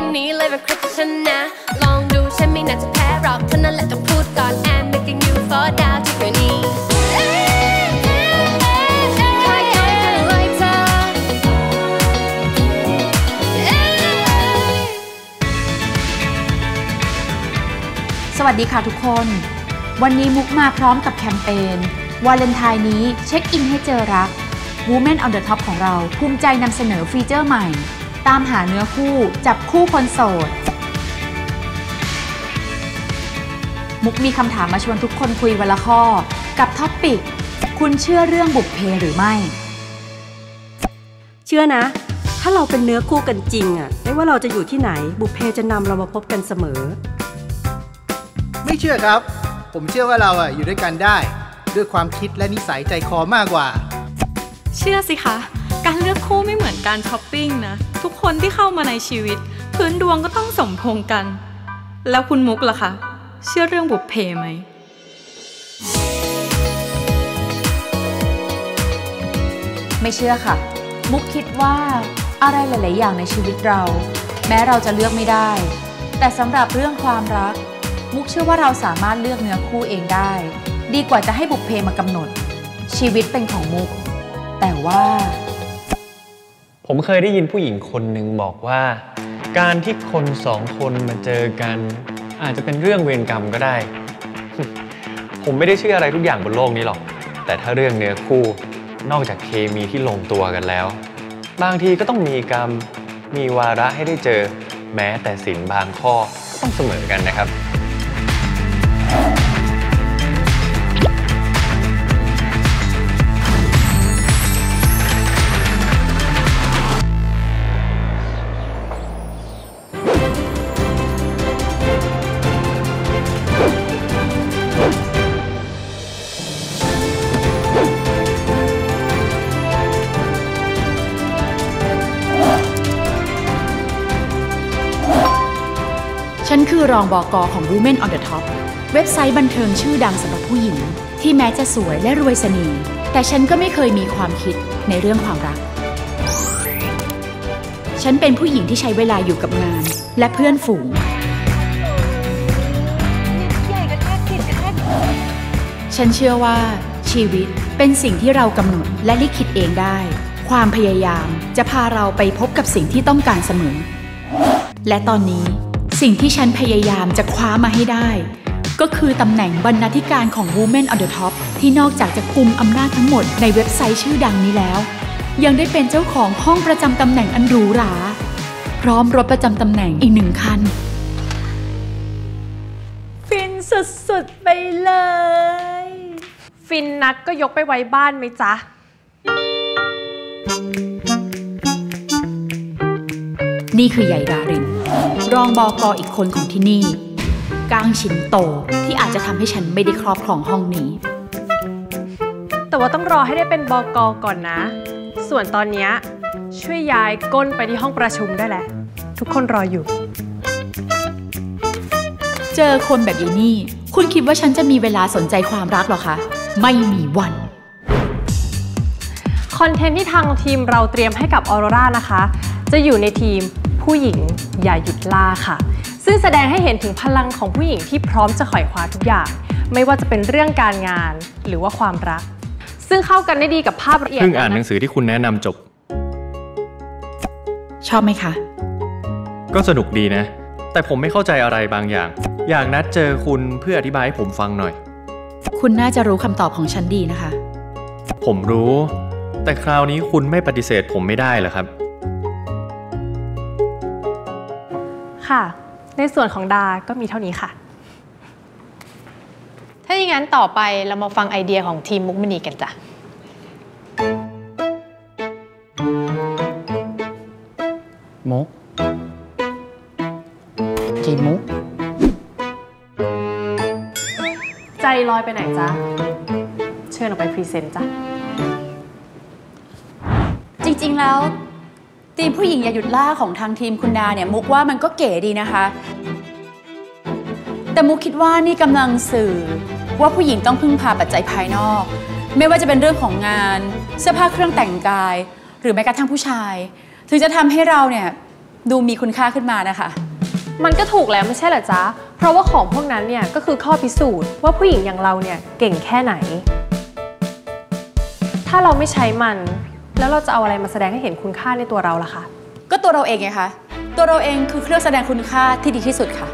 มนี้เลยแบบใครจะชนะลองดูฉันไม่น่าจะแพ้หรอกเท่านั้นแหละต้องพูดก่อน I'm making you fall down to your knees สวัสดีค่ะทุกคนวันนี้มุกมาพร้อมกับแคมเปญวาเลนไทน์นี้เช็คอินให้เจอรัก Women on the Top ของเราภูมิใจนำเสนอฟีเจอร์ใหม่ตามหาเนื้อคู่จับคู่คนโสดมุกมีคำถามมาชวนทุกคนคุยวันละข้อกับท็อปปิกคุณเชื่อเรื่องบุพเพหรือไม่เชื่อนะถ้าเราเป็นเนื้อคู่กันจริงอ่ะไม่ว่าเราจะอยู่ที่ไหนบุพเพจะนำเรามาพบกันเสมอไม่เชื่อครับผมเชื่อว่าเราอยู่ด้วยกันได้ด้วยความคิดและนิสัยใจคอมากกว่าเชื่อสิคะการเลือกคู่ไม่เหมือนการช้อปปิ้งนะทุกคนที่เข้ามาในชีวิตพื้นดวงก็ต้องสมพงษ์กันแล้วคุณมุกล่ะคะเชื่อเรื่องบุพเพไหมไม่เชื่อค่ะมุกคิดว่าอะไรหลายๆอย่างในชีวิตเราแม้เราจะเลือกไม่ได้แต่สำหรับเรื่องความรักมุกเชื่อว่าเราสามารถเลือกเนื้อคู่เองได้ดีกว่าจะให้บุพเพมากำหนดชีวิตเป็นของมุกแต่ว่าผมเคยได้ยินผู้หญิงคนหนึ่งบอกว่าการที่คนสองคนมาเจอกันอาจจะเป็นเรื่องเวรกรรมก็ได้ ผมไม่ได้เชื่ออะไรทุกอย่างบนโลกนี้หรอกแต่ถ้าเรื่องเนื้อคู่นอกจากเคมีที่ลงตัวกันแล้วบางทีก็ต้องมีกรรมมีวาระให้ได้เจอแม้แต่ศีลบางข้อก็ต้องเสมอกันนะครับฉันคือรองบก.ของ Women on the Top เว็บไซต์บันเทิงชื่อดังสำหรับผู้หญิงที่แม้จะสวยและรวยเสน่ห์แต่ฉันก็ไม่เคยมีความคิดในเรื่องความรักฉันเป็นผู้หญิงที่ใช้เวลาอยู่กับงานและเพื่อนฝูงฉันเชื่อว่าชีวิตเป็นสิ่งที่เรากำหนดและลิขิตเองได้ความพยายามจะพาเราไปพบกับสิ่งที่ต้องการเสมอและตอนนี้สิ่งที่ฉันพยายามจะคว้ามาให้ได้ก็คือตำแหน่งบรรณาธิการของ Women on the Top ที่นอกจากจะกุมอำนาจทั้งหมดในเว็บไซต์ชื่อดังนี้แล้วยังได้เป็นเจ้าของห้องประจำตำแหน่งอันหรูหราพร้อมรถประจำตำแหน่งอีก1 คันฟินสุดๆไปเลยฟินนักก็ยกไปไว้บ้านไหมจ๊ะนี่คือใหญ่ดารินรองบก.อีกคนของที่นี่ก้างชิ้นโตที่อาจจะทำให้ฉันไม่ได้ครอบครองห้องนี้แต่ว่าต้องรอให้ได้เป็นบก.ก่อนนะส่วนตอนนี้ช่วยย้ายก้นไปที่ห้องประชุมได้แหละทุกคนรออยู่เจอคนแบบยายนี่คุณคิดว่าฉันจะมีเวลาสนใจความรักหรอคะไม่มีวันคอนเทนต์ที่ทางทีมเราเตรียมให้กับออโรรานะคะจะอยู่ในทีมผู้หญิงอย่าหยุดล่าค่ะซึ่งแสดงให้เห็นถึงพลังของผู้หญิงที่พร้อมจะไขว่คว้าทุกอย่างไม่ว่าจะเป็นเรื่องการงานหรือว่าความรักซึ่งเข้ากันได้ดีกับภาพละเอียดเพิ่งอ่านหนังสือที่คุณแนะนำจบชอบไหมคะก็สนุกดีนะแต่ผมไม่เข้าใจอะไรบางอย่างอยากนัดเจอคุณเพื่ออธิบายให้ผมฟังหน่อยคุณน่าจะรู้คำตอบของฉันดีนะคะผมรู้แต่คราวนี้คุณไม่ปฏิเสธผมไม่ได้เหรอครับค่ะในส่วนของดาก็มีเท่านี้ค่ะถ้าอย่างนั้นต่อไปเรามาฟังไอเดียของทีมมุกมณีกันจ้ะมุกจีมุกใจลอยไปไหนจ๊ะเชิญออกไปพรีเซนต์จ้ะจริงๆแล้วทีมผู้หญิงอย่าหยุดล่าของทางทีมคุณดาเนี่ยมุกว่ามันก็เก๋ดีนะคะแต่มุกคิดว่านี่กำลังสื่อว่าผู้หญิงต้องพึ่งพาปัจจัยภายนอกไม่ว่าจะเป็นเรื่องของงานเสื้อผ้าเครื่องแต่งกายหรือแม้กระทั่งผู้ชายถึงจะทำให้เราเนี่ยดูมีคุณค่าขึ้นมานะคะมันก็ถูกแล้วไม่ใช่เหรอจ๊ะเพราะว่าของพวกนั้นเนี่ยก็คือข้อพิสูจน์ว่าผู้หญิงอย่างเราเนี่ยเก่งแค่ไหนถ้าเราไม่ใช้มันแล้วเราจะเอาอะไรมาแสดงให้เห็นคุณค่าในตัวเราล่ะคะก็ตัวเราเองไงคะตัวเราเองคือเครื่องแสดงคุณค่าที่ดีที่สุดค่ะ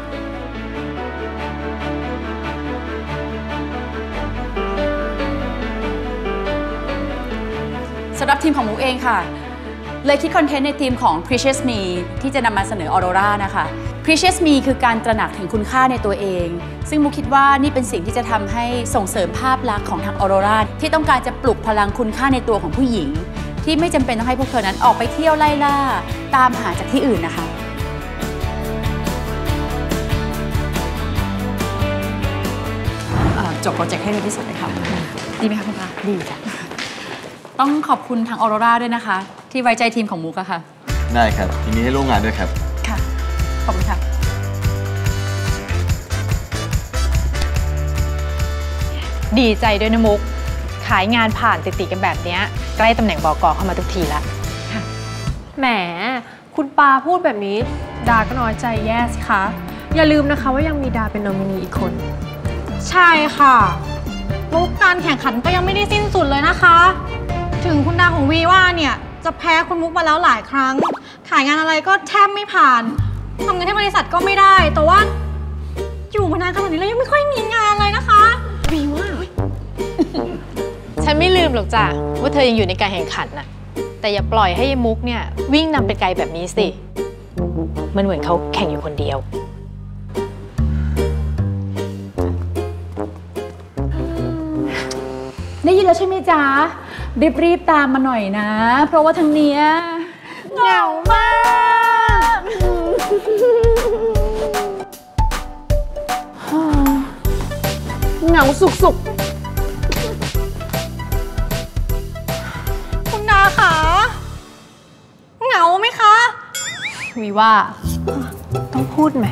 สำหรับทีมของมุกเองค่ะเลยคิดคอนเทนต์ในทีมของ Precious Me ที่จะนำมาเสนอ Aurora นะคะ Precious Me คือการตระหนักถึงคุณค่าในตัวเองซึ่งมุกคิดว่านี่เป็นสิ่งที่จะทำให้ส่งเสริมภาพลักษณ์ของทาง Aurora ที่ต้องการจะปลุกพลังคุณค่าในตัวของผู้หญิงที่ไม่จำเป็นต้องให้พวกเธอนั้นออกไปเที่ยวไล่ล่าตามหาจากที่อื่นนะคะจบโปรเจกต์ให้เร็วที่สุดเลยค่ะดีไหมคะคุณป้าดีจ้ะต้องขอบคุณทาง Aurora ด้วยนะคะที่ไว้ใจทีมของมุกอะค่ะได้ครับทีนี้ให้ร่วมงานด้วยครับค่ะขอบคุณค่ะดีใจด้วยนะมุกขายงานผ่านติดๆกันแบบนี้ใกล้ตำแหน่งบก.เข้ามาทุกทีละแหมคุณปาพูดแบบนี้ดาก็น้อยใจแย่สิคะอย่าลืมนะคะว่ายังมีดาเป็นนอมินีอีกคนใช่ค่ะแล้วการแข่งขันก็ยังไม่ได้สิ้นสุดเลยนะคะถึงคุณดาของวีว่าเนี่ยจะแพ้คุณมุกมาแล้วหลายครั้งขายงานอะไรก็แทบไม่ผ่านทำงานที่บริษัทก็ไม่ได้แต่ว่าอยู่มานานขนาดนี้แล้วยังไม่ค่อยมีงานเลยนะคะวีว่าฉันไม่ลืมหรอกจ้ะว่าเธอยังอยู่ในการแข่งขันน่ะแต่อย่าปล่อยให้มุกเนี่ยวิ่งนำไปไกลแบบนี้สิมันเหมือนเขาแข่งอยู่คนเดียวได้ยินแล้วใช่ไหมจ๊ะรีบตามมาหน่อยนะเพราะว่าทางเนี้ยเหงามากเหงาสุกคุณดาคะเหงาไหมคะวีว่าต้องพูดไหม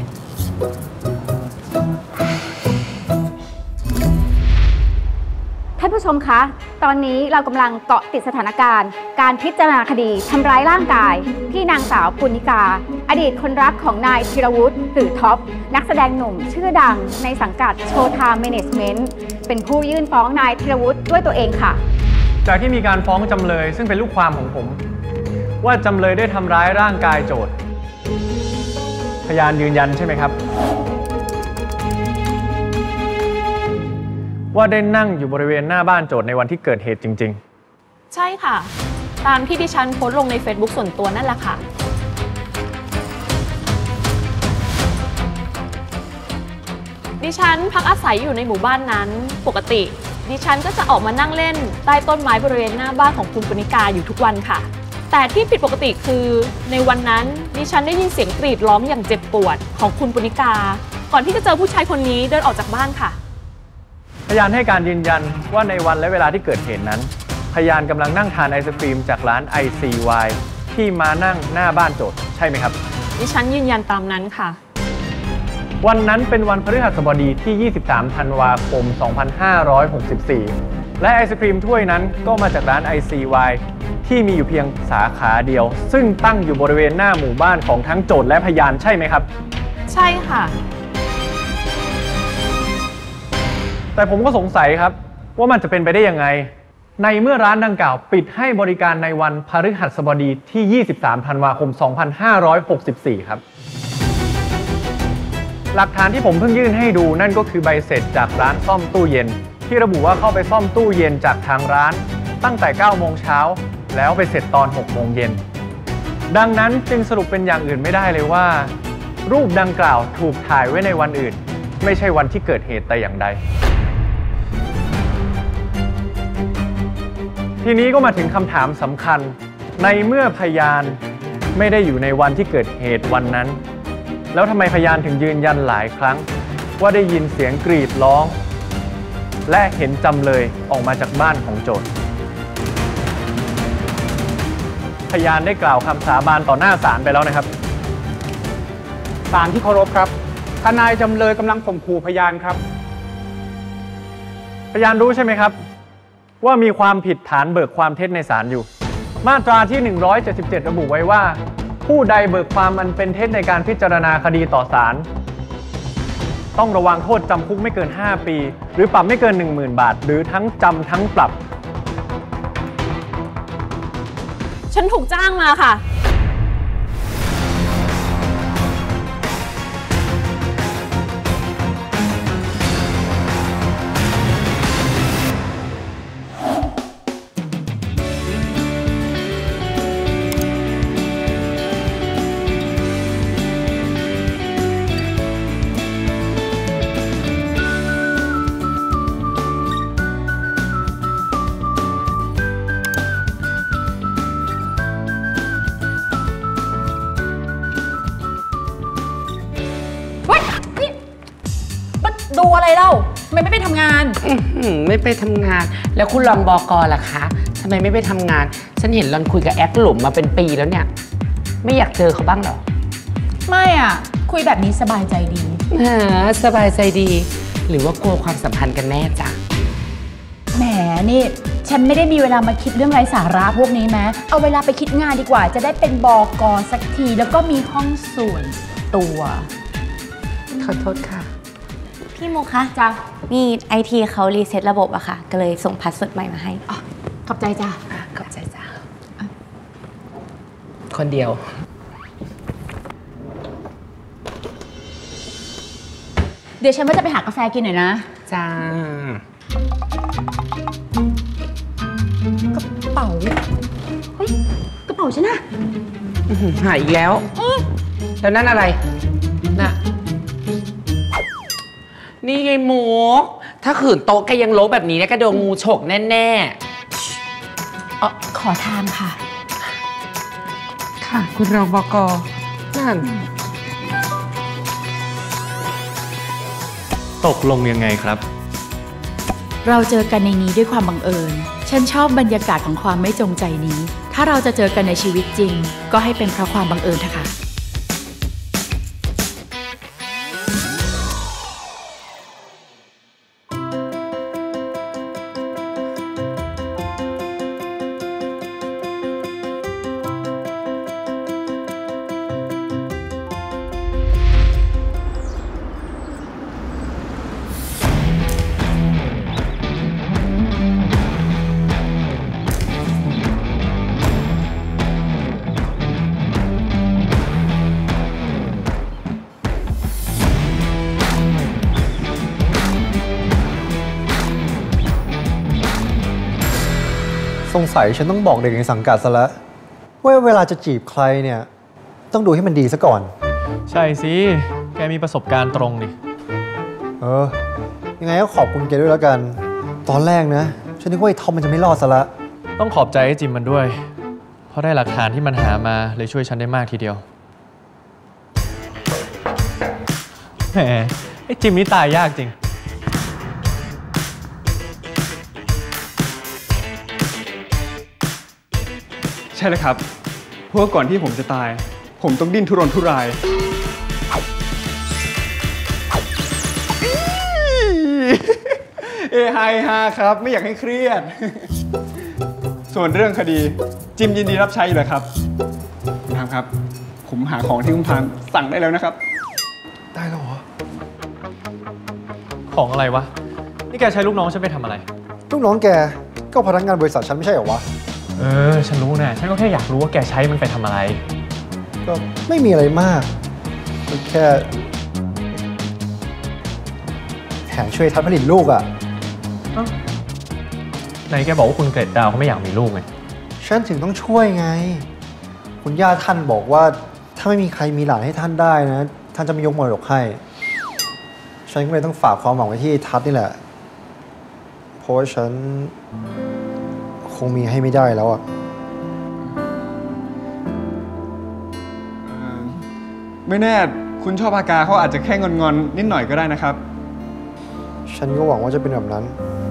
ท่านผู้ชมคะ ตอนนี้เรากำลังเกาะติดสถานการณ์การพิจารณาคดีทำร้ายร่างกายที่นางสาวปุณณิกาอดีตคนรักของนายธีรวุฒิหรือท็อปนักแสดงหนุ่มชื่อดังในสังกัดโชว์ไทม์แมเนจเมนต์เป็นผู้ยื่นฟ้องนายธีรวุฒิด้วยตัวเองค่ะจากที่มีการฟ้องจำเลยซึ่งเป็นลูกความของผมว่าจำเลยได้ทำร้ายร่างกายโจทก์พยานยืนยันใช่ไหมครับว่าได้นั่งอยู่บริเวณหน้าบ้านโจทก์ในวันที่เกิดเหตุจริงๆใช่ค่ะตามที่ดิฉันโพสต์ลงใน Facebook ส่วนตัวนั่นแหละค่ะดิฉันพักอาศัยอยู่ในหมู่บ้านนั้นปกติดิฉันก็จะออกมานั่งเล่นใต้ต้นไม้บริเวณหน้าบ้านของคุณปุณณิกาอยู่ทุกวันค่ะแต่ที่ผิดปกติคือในวันนั้นดิฉันได้ยินเสียงกรีดร้องอย่างเจ็บปวดของคุณปุณณิกาก่อนที่จะเจอผู้ชายคนนี้เดินออกจากบ้านค่ะพยานให้การยืนยันว่าในวันและเวลาที่เกิดเหตุนั้นพยานกำลังนั่งทานไอศกรีมจากร้าน ICY ที่มานั่งหน้าบ้านโจทก์ใช่ไหมครับดิฉันยืนยันตามนั้นค่ะวันนั้นเป็นวันพฤหัสบดีที่23ธันวาคม2564และไอศกรีมถ้วยนั้นก็มาจากร้าน ICY ที่มีอยู่เพียงสาขาเดียวซึ่งตั้งอยู่บริเวณหน้าหมู่บ้านของทั้งโจทก์และพยานใช่ไหมครับใช่ค่ะแต่ผมก็สงสัยครับว่ามันจะเป็นไปได้ยังไงในเมื่อร้านดังกล่าวปิดให้บริการในวันพฤหัสบดีที่23ธันวาคม2564ครับหลักฐานที่ผมเพิ่งยื่นให้ดูนั่นก็คือใบเสร็จจากร้านซ่อมตู้เย็นที่ระบุว่าเข้าไปซ่อมตู้เย็นจากทางร้านตั้งแต่9 โมงเช้าแล้วไปเสร็จตอน6 โมงเย็นดังนั้นจึงสรุปเป็นอย่างอื่นไม่ได้เลยว่ารูปดังกล่าวถูกถ่ายไว้ในวันอื่นไม่ใช่วันที่เกิดเหตุแต่อย่างใดทีนี้ก็มาถึงคำถามสำคัญในเมื่อพยานไม่ได้อยู่ในวันที่เกิดเหตุวันนั้นแล้วทำไมพยานถึงยืนยันหลายครั้งว่าได้ยินเสียงกรีดร้องและเห็นจำเลยออกมาจากบ้านของโจทก์พยานได้กล่าวคำสาบานต่อหน้าศาลไปแล้วนะครับศาลที่เคารพครับทนายจำเลยกำลังข่มขู่พยานครับพยานรู้ใช่ไหมครับว่ามีความผิดฐานเบิกความเท็จในศาลอยู่มาตราที่177ระบุไว้ว่าผู้ใดเบิกความอันเป็นเท็จในการพิจารณาคดีต่อศาลต้องระวังโทษจำคุกไม่เกิน5 ปีหรือปรับไม่เกิน 10,000 บาทหรือทั้งจำทั้งปรับฉันถูกจ้างมาค่ะดูอะไรเล่าทำไมไม่ไปทำงานไม่ไปทำงานแล้วคุณรองบก.ล่ะคะทำไมไม่ไปทำงานฉันเห็นรอนคุยกับแอคหลุมมาเป็นปีแล้วเนี่ยไม่อยากเจอเขาบ้างหรอไม่อ่ะคุยแบบนี้สบายใจดีสบายใจดีหรือว่ากลัวความสัมพันธ์กันแน่จ้ะแหมนี่ฉันไม่ได้มีเวลามาคิดเรื่องไร้สาระพวกนี้แม้เอาเวลาไปคิดงานดีกว่าจะได้เป็นบก.สักทีแล้วก็มีห้องส่วนตัวขอโทษค่ะพี่มุกคะจ้ะนี่ไอทีเขารีเซ็ตระบบอะค่ะก็เลยส่งพาสเวิร์ดใหม่มาให้ขอบใจจ้ะขอบใจจ้ะคนเดียวเดี๋ยวฉันว่าจะไปหากาแฟกินหน่อยนะจ้ากระเป๋าเฮ้ยกระเป๋าฉันนะหายอีกแล้วแล้วนั่นอะไรน่ะนี่ไงมุกถ้าขืนโต๊ะแกยังโลแบบนี้เนี่ยก็โดนงูฉกแน่ๆขอทานค่ะค่ะคุณรองบก.นั่นตกลงยังไงครับเราเจอกันในนี้ด้วยความบังเอิญฉันชอบบรรยากาศของความไม่จงใจนี้ถ้าเราจะเจอกันในชีวิตจริงก็ให้เป็นเพราะความบังเอิญเถอะค่ะสงสัยฉันต้องบอกเด็กในสังกัดซะแล้วว่าเวลาจะจีบใครเนี่ยต้องดูให้มันดีซะก่อนใช่สิแกมีประสบการณ์ตรงนี่ยังไงก็ขอบคุณแกด้วยแล้วกันตอนแรกนะฉันนึกว่าไอ้ทอมมันจะไม่รอดซะละต้องขอบใจไอ้จิมมันด้วยเพราะได้หลักฐานที่มันหามาเลยช่วยฉันได้มากทีเดียวแหมไอ้จิมนี่ตายยากจริงใช่เลยครับเพราะว่าก่อนที่ผมจะตายผมต้องดิ้นทุรนทุรายไฮฮาครับไม่อยากให้เครียดส่วนเรื่องคดีจิมยินดีรับใช้อยู่เลยครับคุณทามครับผมหาของที่คุณทามสั่งได้แล้วนะครับได้แล้วเหรอของอะไรวะนี่แกใช้ลูกน้องฉันไปทำอะไรลูกน้องแกก็พนักงานบริษัทฉันไม่ใช่เหรอวะฉันรู้นะฉันก็แค่อยากรู้ว่าแกใช้มันไปทำอะไรก็ไม่มีอะไรมากแค่แถมช่วยทัดผลิตลูกอ่ะไหนแกบอกว่าคุณเกรดดาวเขาไม่อยากมีลูกไงฉันถึงต้องช่วยไงคุณย่าท่านบอกว่าถ้าไม่มีใครมีหลานให้ท่านได้นะท่านจะไม่ยกมรดกให้ฉันก็เลยต้องฝากความหวังไว้ที่ทัดนี่แหละเพราะว่าฉันคงมีให้ไม่ได้แล้วอ่ะไม่แน่คุณชอบอากาเขาอาจจะแค่งอนๆนิดหน่อยก็ได้นะครับฉันก็หวังว่าจะเป็นแบบนั้น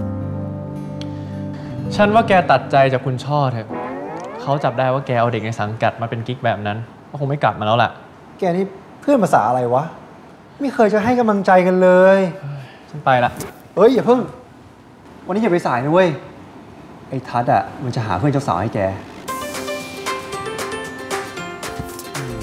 ฉันว่าแกตัดใจจากคุณช่อเถอะเขาจับได้ว่าแกเอาเด็กในสังกัดมาเป็นกิ๊กแบบนั้นก็คงไม่กลับมาแล้วล่ะแกนี่เพื่อนภาษาอะไรวะไม่เคยจะให้กำลังใจกันเลยฉันไปละอย่าเพิ่งวันนี้อย่าไปสายนะเว้ยไอ้ทัศน์อ่ะมันจะหาเพื่อนเจ้าสาวให้แก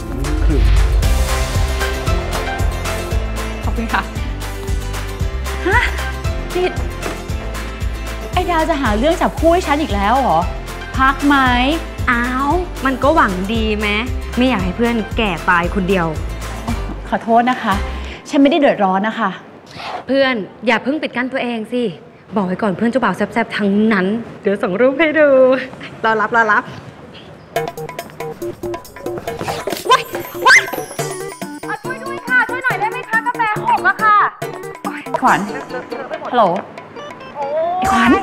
คุณค่ะฮะจิตไอ้ดาวจะหาเรื่องจับคู่ให้ฉันอีกแล้วเหรอพักไหมอ้าวมันก็หวังดีไหมไม่อยากให้เพื่อนแก่ตายคนเดียวขอโทษนะคะฉันไม่ได้เดือดร้อนนะคะเพื่อนอย่าเพิ่งปิดกั้นตัวเองสิบอกไว้ก่อนเพื่อนเจ้าบ่าวแซ่บๆทั้งนั้นเดี๋ยวส่งรูปให้ดูรอรับว้ายช่วยด้วยค่ะช่วยหน่อยได้ไหมคะกาแฟหกอะค่ะขวัญฮัลโหลไอ้ขวัญ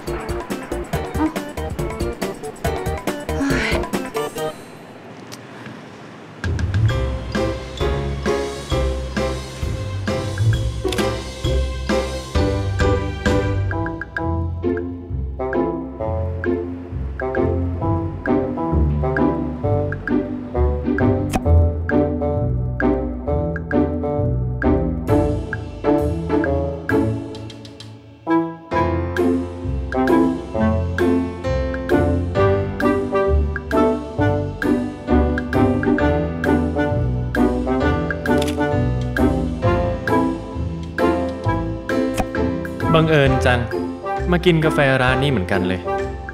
บังเอิญจังมากินกาแฟร้านนี้เหมือนกันเลย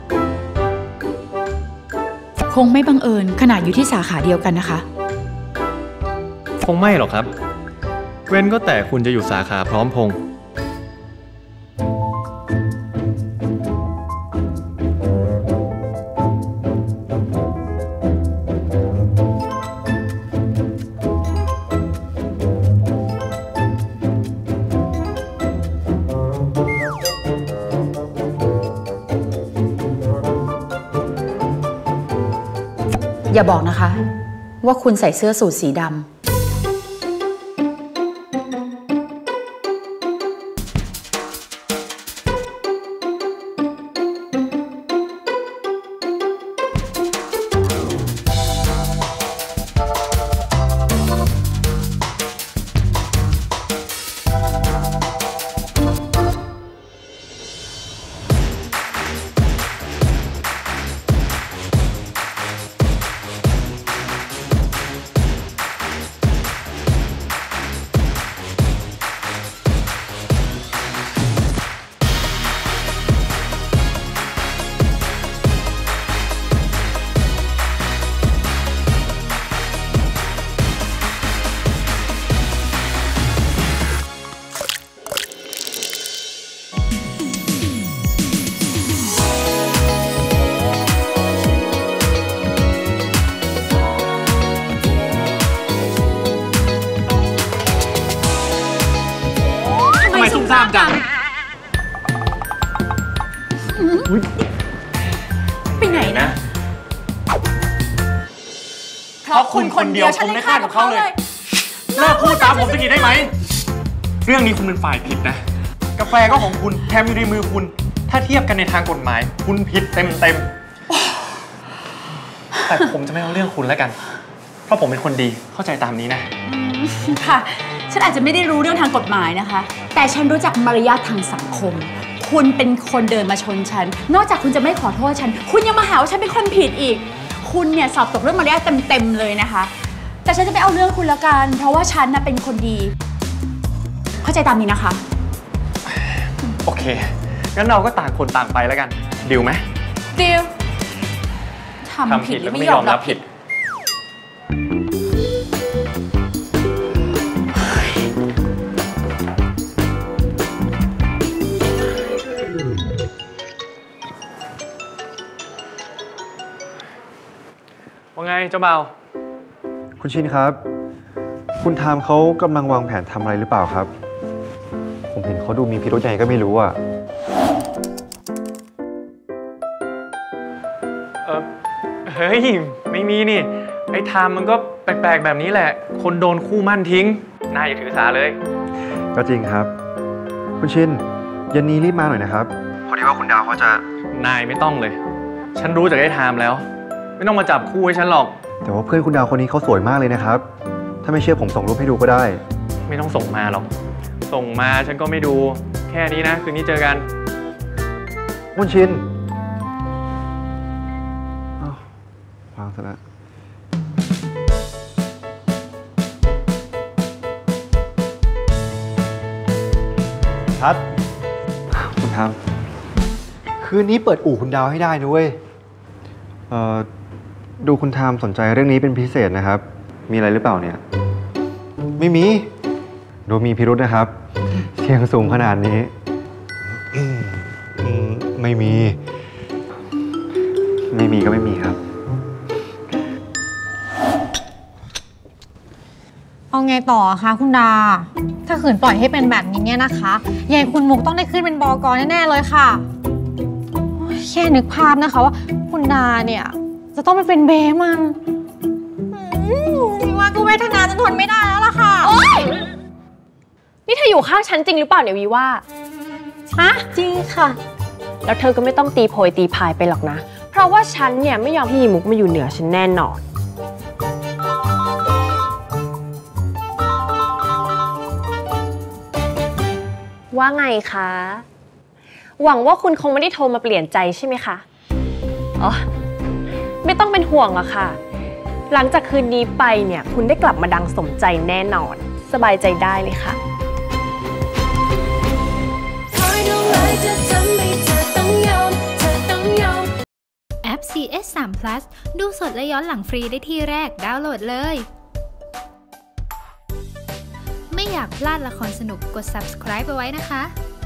คงไม่บังเอิญขนาดอยู่ที่สาขาเดียวกันนะคะคงไม่หรอกครับเว้นก็แต่คุณจะอยู่สาขาพร้อมพงษ์อย่าบอกนะคะว่าคุณใส่เสื้อสูทสีดำซุ่มซ่ามจังไปไหนนะเพราะคุณคนเดียวผมไม่คาดกับเขาเลยเลิกพูดตามผมสักทีได้ไหมเรื่องนี้คุณเป็นฝ่ายผิดนะกาแฟก็ของคุณแถมอยู่ในมือคุณถ้าเทียบกันในทางกฎหมายคุณผิดเต็มแต่ผมจะไม่เอาเรื่องคุณแล้วกันเพราะผมเป็นคนดีเข้าใจตามนี้นะค่ะฉันอาจจะไม่ได้รู้เรื่องทางกฎหมายนะคะแต่ฉันรู้จักมารยาททางสังคมคุณเป็นคนเดินมาชนฉันนอกจากคุณจะไม่ขอโทษฉันคุณยังมาหาว่าฉันเป็นคนผิดอีกคุณเนี่ยสอบตกเรื่องมารยาทเต็มเลยนะคะแต่ฉันจะไม่เอาเรื่องคุณละกันเพราะว่าฉันน่ะเป็นคนดีเข้าใจตามนี้นะคะโอเคงั้นเราก็ต่างคนต่างไปแล้วกันดีลไหมดีลทำผิดแล้วไม่ยอมรับผิดว่าไงเจ้าบ่าวคุณชินครับคุณทามเขากำลังวางแผนทำอะไรหรือเปล่าครับผมเห็นเขาดูมีพิรุธยังไงก็ไม่รู้อ่ะเฮ้ยไม่มีนี่ไอ้ไทม์มันก็แปลกๆแบบนี้แหละคนโดนคู่มั่นทิ้งนายอย่าถือสาเลยก็จริงครับคุณชินเย็นนี้รีบมาหน่อยนะครับพอดีว่าคุณดาวเขาจะนายไม่ต้องเลยฉันรู้จากไอ้ไทม์แล้วไม่ต้องมาจับคู่ให้ฉันหรอกแต่ว่าเพื่อนคุณดาวคนนี้เขาสวยมากเลยนะครับถ้าไม่เชื่อผมส่งรูปให้ดูก็ได้ไม่ต้องส่งมาหรอกส่งมาฉันก็ไม่ดูแค่นี้นะคืนนี้เจอกันคุณชินวางซะแล้วทัศน์คุณทามคืนนี้เปิดอู่คุณดาวให้ได้นะเว้ยดูคุณทามสนใจเรื่องนี้เป็นพิเศษนะครับ มีอะไรหรือเปล่าเนี่ยไม่มีดูมีพิรุธนะครับเสียงสูงขนาดนี้ไม่มีก็ไม่มีครับเอาไงต่อคะคุณดาถ้าขืนปล่อยให้เป็นแบบนี้เนี่ยนะคะยายคุณมุกต้องได้ขึ้นเป็นบก.แน่ๆเลยค่ะแค่นึกภาพนะคะว่าคุณดาเนี่ยจะต้องไปเป็นเบมันวีว่าก็เวทนาจนทนไม่ได้แล้วล่ะค่ะโอ๊ยนี่เธออยู่ข้างฉันจริงหรือเปล่าเนี่ยวีว่าฮะจริงค่ะแล้วเธอก็ไม่ต้องตีโพยตีพายไปหรอกนะเพราะว่าฉันเนี่ยไม่ยอมให้มุกมาอยู่เหนือฉันแน่นอนว่าไงคะหวังว่าคุณคงไม่ได้โทรมาเปลี่ยนใจใช่ไหมคะอ๋อไม่ต้องเป็นห่วงหรอกค่ะหลังจากคืนนี้ไปเนี่ยคุณได้กลับมาดังสมใจแน่นอนสบายใจได้เลยค่ะแอป CS3 Plus ดูสดและย้อนหลังฟรีได้ที่แรกดาวน์โหลดเลยไม่อยากพลาดละครสนุกกด subscribe ไปไว้นะคะ